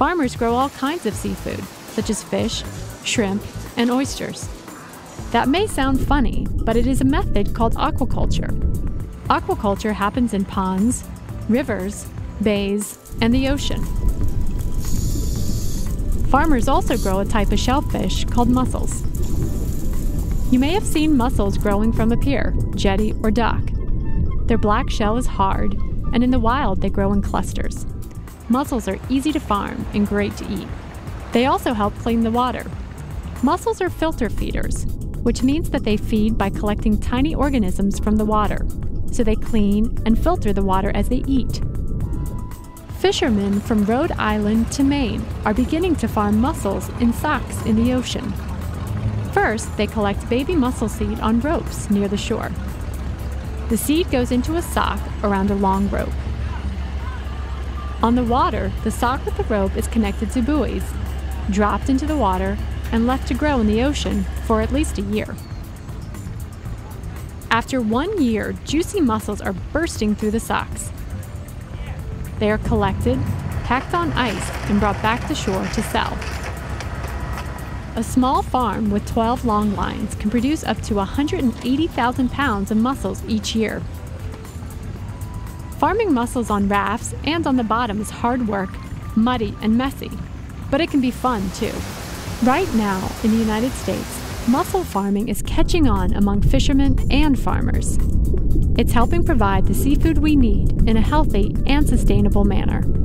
Farmers grow all kinds of seafood, such as fish, shrimp, and oysters. That may sound funny, but it is a method called aquaculture. Aquaculture happens in ponds, rivers, bays, and the ocean. Farmers also grow a type of shellfish called mussels. You may have seen mussels growing from a pier, jetty, or dock. Their black shell is hard, and in the wild they grow in clusters. Mussels are easy to farm and great to eat. They also help clean the water. Mussels are filter feeders, which means that they feed by collecting tiny organisms from the water, so they clean and filter the water as they eat. Fishermen from Rhode Island to Maine are beginning to farm mussels in socks in the ocean. First, they collect baby mussel seed on ropes near the shore. The seed goes into a sock around a long rope. On the water, the sock with the rope is connected to buoys, dropped into the water, and left to grow in the ocean for at least a year. After 1 year, juicy mussels are bursting through the socks. They are collected, packed on ice, and brought back to shore to sell. A small farm with 12 long lines can produce up to 180,000 pounds of mussels each year. Farming mussels on rafts and on the bottom is hard work, muddy, and messy, but it can be fun too. Right now, in the United States, mussel farming is catching on among fishermen and farmers. It's helping provide the seafood we need in a healthy and sustainable manner.